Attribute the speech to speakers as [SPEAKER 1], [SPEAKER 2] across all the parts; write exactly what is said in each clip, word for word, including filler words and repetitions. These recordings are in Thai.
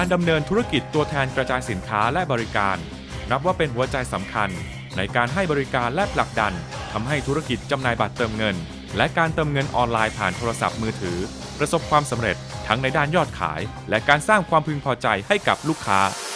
[SPEAKER 1] การดำเนินธุรกิจตัวแทนกระจายสินค้าและบริการนับว่าเป็นหัวใจสำคัญในการให้บริการและผลักดันทำให้ธุรกิจจำหน่ายบัตรเติมเงินและการเติมเงินออนไลน์ผ่านโทรศัพท์มือถือประสบความสำเร็จทั้งในด้านยอดขายและการสร้างความพึงพอใจให้กับลูกค้า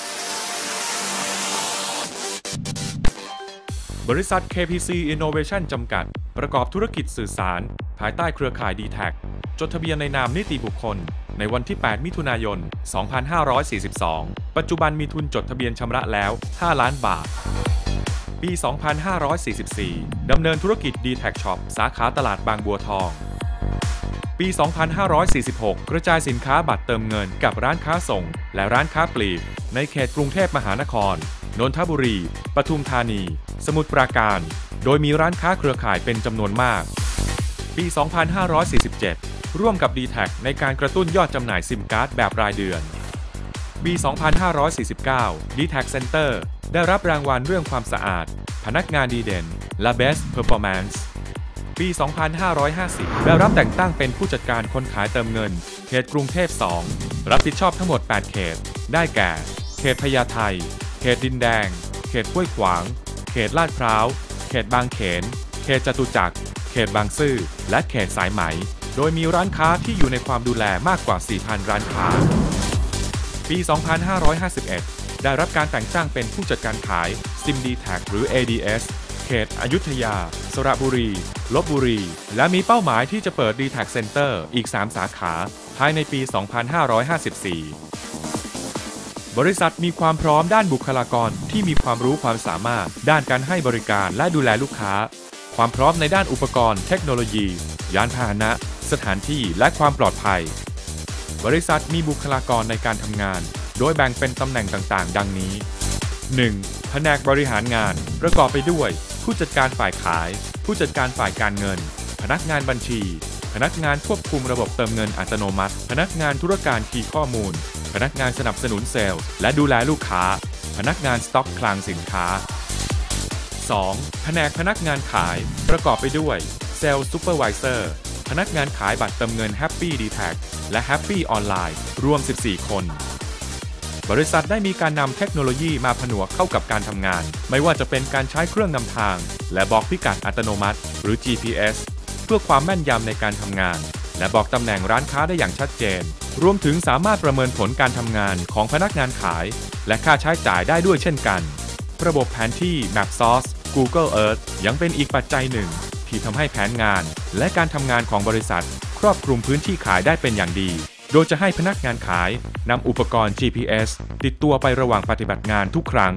[SPEAKER 1] บริษัท เค พี ซี Innovation จำกัดประกอบธุรกิจสื่อสารภายใต้เครือข่าย ดี แท็ก จดทะเบียนในนามนิติบุคคลในวันที่ แปด มิถุนายน สองพันห้าร้อยสี่สิบสอง ปัจจุบันมีทุนจดทะเบียนชำระแล้ว ห้า ล้านบาท ปี สองพันห้าร้อยสี่สิบสี่ ดำเนินธุรกิจ ดี แท็ก Shop สาขาตลาดบางบัวทอง ปี สองพันห้าร้อยสี่สิบหก กระจายสินค้าบัตรเติมเงินกับร้านค้าส่งและร้านค้าปลีกในเขตกรุงเทพมหานคร นนทบุรี ปทุมธานี สมุทรปราการ โดยมีร้านค้าเครือข่ายเป็นจำนวนมาก ปี สองพันห้าร้อยสี่สิบเจ็ด ร่วมกับ ดี แท็ก ในการกระตุ้นยอดจำหน่ายซิมการ์ดแบบรายเดือน ปี สองพันห้าร้อยสี่สิบเก้า ดี แท็ก Center ได้รับรางวัลเรื่องความสะอาดพนักงานดีเด่นและ Best Performance ปี สองพันห้าร้อยห้าสิบ ได้รับแต่งตั้งเป็นผู้จัดการคนขายเติมเงินเขตกรุงเทพ สอง รับผิดชอบทั้งหมด แปด เขต ได้แก่ เขตพญาไทเขตดินแดงเขตห้วยขวางเขตลาดพร้าวเขตบางเขนเขตจตุจักรเขตบางซื่อและเขตสายไหมโดยมีร้านค้าที่อยู่ในความดูแลมากกว่า สี่พัน ร้านค้า ปี สองพันห้าร้อยห้าสิบเอ็ด ได้รับการแต่งตั้งเป็นผู้จัดการขาย ซิม ดี แท็ก หรือ เอ ดี เอส เขตอยุธยา สระบุรี ลพบุรี และมีเป้าหมายที่จะเปิด ดี แท็ก Center อีก สาม สาขาภายในปี สองพันห้าร้อยห้าสิบสี่ บริษัทมีความพร้อมด้านบุคลากรที่มีความรู้ความสามารถด้านการให้บริการและดูแลลูกค้าความพร้อมในด้านอุปกรณ์เทคโนโลยียานพาหนะสถานที่และความปลอดภัยบริษัทมีบุคลากรในการทำงานโดยแบ่งเป็นตำแหน่งต่างๆดังนี้ หนึ่ง แผนกบริหารงานประกอบไปด้วยผู้จัดการฝ่ายขายผู้จัดการฝ่ายการเงินพนักงานบัญชีพนักงานควบคุมระบบเติมเงินอัตโนมัติพนักงานธุรการคีย์ข้อมูลพนักงานสนับสนุนเซลล์และดูแลลูกค้าพนักงานสต็อกคลังสินค้า สอง แผนกพนักงานขายประกอบไปด้วยเซลล์ซูเปอร์วิเซอร์พนักงานขายบัตรเติมเงิน Happy ดี แท็ก และ Happy ออนไลน์รวม สิบสี่ คน บริษัทได้มีการนำเทคโนโลยีมาผนวกเข้ากับการทำงานไม่ว่าจะเป็นการใช้เครื่องนำทางและบอกพิกัดอัตโนมัติหรือ จี พี เอส เพื่อความแม่นยำในการทำงานและบอกตำแหน่งร้านค้าได้อย่างชัดเจนรวมถึงสามารถประเมินผลการทำงานของพนักงานขายและค่าใช้จ่ายได้ด้วยเช่นกันระบบแผนที่ MapSource Google Earth ยังเป็นอีกปัจจัยหนึ่งที่ทำให้แผนงานและการทำงานของบริษัทครอบคลุมพื้นที่ขายได้เป็นอย่างดีโดยจะให้พนักงานขายนำอุปกรณ์ จี พี เอส ติดตัวไประหว่างปฏิบัติงานทุกครั้ง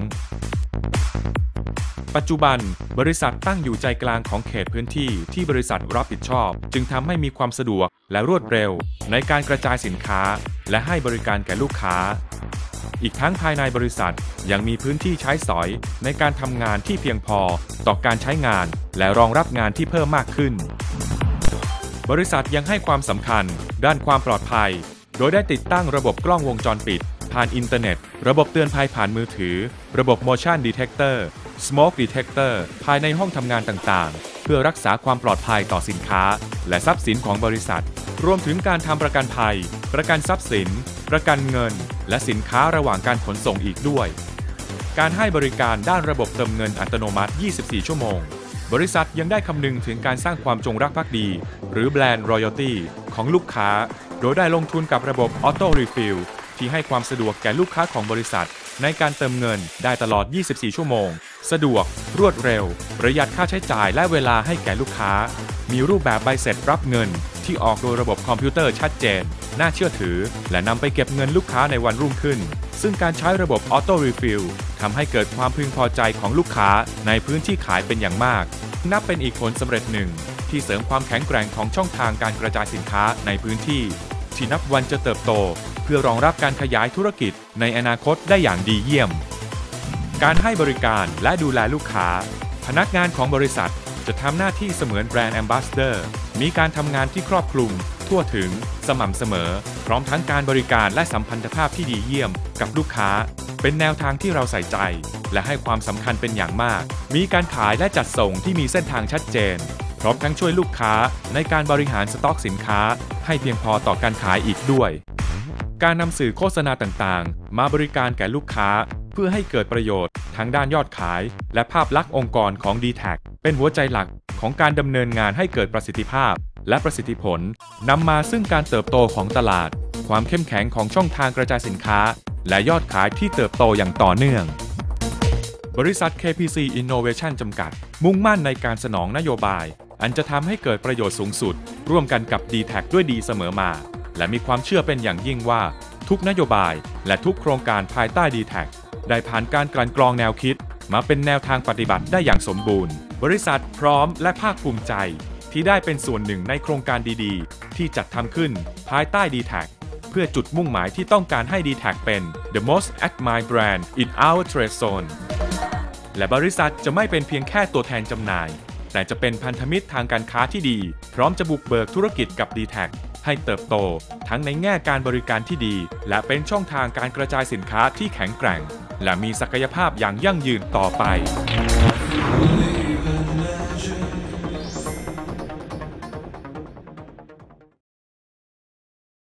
[SPEAKER 1] ปัจจุบันบริษัทตั้งอยู่ใจกลางของเขตพื้นที่ที่บริษัทรับผิดชอบจึงทำให้มีความสะดวกและรวดเร็วในการกระจายสินค้าและให้บริการแก่ลูกค้าอีกทั้งภายในบริษัทยังมีพื้นที่ใช้สอยในการทำงานที่เพียงพอต่อการใช้งานและรองรับงานที่เพิ่มมากขึ้นบริษัทยังให้ความสำคัญด้านความปลอดภัยโดยได้ติดตั้งระบบกล้องวงจรปิดผ่านอินเทอร์เน็ตระบบเตือนภัยผ่านมือถือระบบ motion detector smoke detector ภายในห้องทำงานต่างๆเพื่อรักษาความปลอดภัยต่อสินค้าและทรัพย์สินของบริษัทรวมถึงการทำประกันภัยประกันทรัพย์สินประกันเงินและสินค้าระหว่างการขนส่งอีกด้วยการให้บริการด้านระบบเติมเงินอัตโนมัติ ยี่สิบสี่ ชั่วโมงบริษัทยังได้คำนึงถึงการสร้างความจงรักภักดีหรือแบรนด์ Royalty ของลูกค้าโดยได้ลงทุนกับระบบ Auto Refill ที่ให้ความสะดวกแก่ลูกค้าของบริษัทในการเติมเงินได้ตลอด ยี่สิบสี่ ชั่วโมงสะดวกรวดเร็วประหยัดค่าใช้จ่ายและเวลาให้แก่ลูกค้ามีรูปแบบใบเสร็จรับเงินที่ออกโดยระบบคอมพิวเตอร์ชัดเจนน่าเชื่อถือและนำไปเก็บเงินลูกค้าในวันรุ่งขึ้นซึ่งการใช้ระบบ Auto Refill ทำให้เกิดความพึงพอใจของลูกค้าในพื้นที่ขายเป็นอย่างมากนับเป็นอีกผลสำเร็จหนึ่งที่เสริมความแข็งแกร่งของช่องทางการกระจายสินค้าในพื้นที่ที่นับวันจะเติบโตเพื่อรองรับการขยายธุรกิจในอนาคตได้อย่างดีเยี่ยมการให้บริการและดูแลลูกค้าพนักงานของบริษัทจะทำหน้าที่เสมือนแบรนด์แอมบาสเดอร์มีการทำงานที่ครอบคลุมทั่วถึงสม่ำเสมอพร้อมทั้งการบริการและสัมพันธภาพที่ดีเยี่ยมกับลูกค้าเป็นแนวทางที่เราใส่ใจและให้ความสำคัญเป็นอย่างมากมีการขายและจัดส่งที่มีเส้นทางชัดเจนพร้อมทั้งช่วยลูกค้าในการบริหารสต็อกสินค้าให้เพียงพอต่อการขายอีกด้วยการนำสื่อโฆษณาต่างๆมาบริการแก่ลูกค้าเพื่อให้เกิดประโยชน์ทั้งด้านยอดขายและภาพลักษณ์องค์กรของ ดี แท็ก เป็นหัวใจหลักของการดำเนินงานให้เกิดประสิทธิภาพและประสิทธิผลนำมาซึ่งการเติบโตของตลาดความเข้มแข็งของช่องทางกระจายสินค้าและยอดขายที่เติบโตอย่างต่อเนื่องบริษัท เค พี ซี Innovation จำกัดมุ่งมั่นในการสนองนโยบายอันจะทำให้เกิดประโยชน์สูงสุดร่วมกันกับ ดี แท็ก ด้วยดีเสมอมาและมีความเชื่อเป็นอย่างยิ่งว่าทุกนโยบายและทุกโครงการภายใต้ ดี แท็ก ได้ผ่านการกลั่นกรองแนวคิดมาเป็นแนวทางปฏิบัติได้อย่างสมบูรณ์บริษัทพร้อมและภาคภูมิใจที่ได้เป็นส่วนหนึ่งในโครงการดีๆที่จัดทำขึ้นภายใต้ ดี แท็ก เพื่อจุดมุ่งหมายที่ต้องการให้ ดี แท็ก เป็น the most admired brand in our trade zone และบริษัทจะไม่เป็นเพียงแค่ตัวแทนจำหน่ายแต่จะเป็นพันธมิตรทางการค้าที่ดีพร้อมจะบุกเบิกธุรกิจกับ ดี แท็ก ให้เติบโตทั้งในแง่การบริการที่ดีและเป็นช่องทางการกระจายสินค้าที่แข็งแกร่งและมีศักยภาพอย่างยั่งยืนต่อไป